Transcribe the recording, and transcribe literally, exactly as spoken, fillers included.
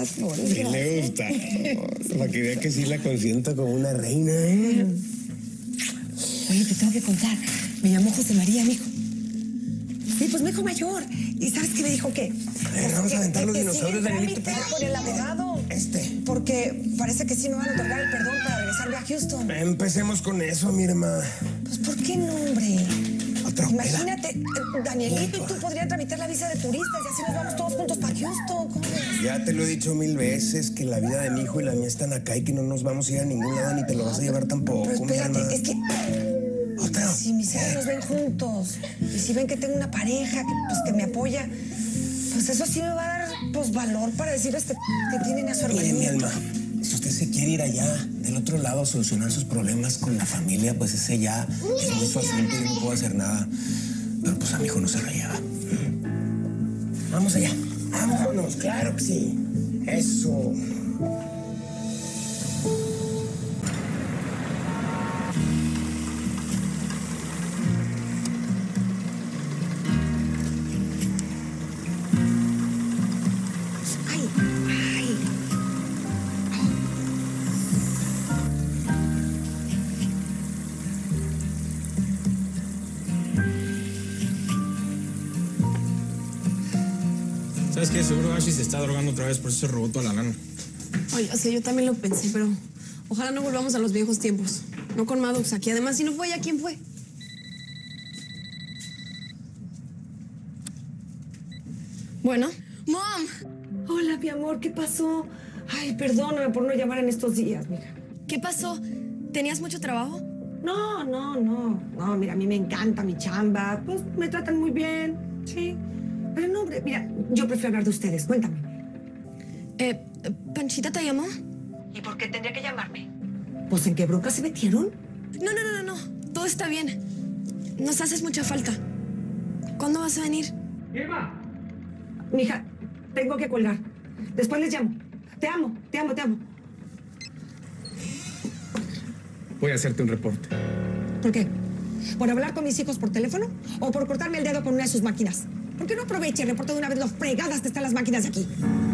las flores. Sí le gusta. Para que vea que sí la consiento como una reina, ¿eh? Oye, te tengo que contar. Me llamó José María, mijo. Sí, pues mi hijo mayor. ¿Y sabes qué me dijo? ¿Qué? A ver, vamos a aventar los dinosaurios, Danielito. Por el abogado. Este. Porque parece que sí me van a otorgar el perdón para regresarme a Houston. Empecemos con eso, mi hermana. Pues, ¿por qué no, hombre? Otra Imagínate, Danielito y tú podrían tramitar la visa de turistas y así nos vamos todos juntos para Houston. ¿Cómo ves? Ya te lo he dicho mil veces, que la vida de mi hijo y la mía están acá y que no nos vamos a ir a ningún lado ni te lo vas a llevar tampoco, Pero mi hermana. espérate, es que... Otra. Si mis hijos nos ven juntos y si ven que tengo una pareja que, pues, que me apoya, pues eso sí me va a dar pues, valor para decirles que, que tienen a su hermanito. Mire, mi alma, si usted se quiere ir allá, del otro lado, a solucionar sus problemas con la familia, pues ese ya es muy su asunto y no puedo hacer nada. Pero pues a mi hijo no se lo lleva. Vamos allá. Vámonos, claro que sí. Eso. Ay, ay. ¿Sabes qué? Seguro Ashley se está drogando otra vez, por eso se robó toda la lana. Oye, o sea, yo también lo pensé, pero ojalá no volvamos a los viejos tiempos. No con Maddox aquí. Además, si no fue ella, ¿quién fue? Bueno. ¡Mom! Hola, mi amor, ¿qué pasó? Ay, perdóname por no llamar en estos días, mira. ¿Qué pasó? ¿Tenías mucho trabajo? No, no, no. No, mira, a mí me encanta mi chamba. Pues me tratan muy bien, sí. Pero no, hombre, mira, yo prefiero hablar de ustedes. Cuéntame. Eh, ¿Panchita te llamó? ¿Y por qué tendría que llamarme? Pues, ¿en qué bronca se metieron? No, no, no, no, no. Todo está bien. Nos haces mucha falta. ¿Cuándo vas a venir? ¡Irma! Mija, tengo que colgar. Después les llamo. Te amo, te amo, te amo. Voy a hacerte un reporte. ¿Por qué? ¿Por hablar con mis hijos por teléfono o por cortarme el dedo con una de sus máquinas? ¿Por qué no aprovecha y reporta de una vez lo fregadas que están las máquinas de aquí?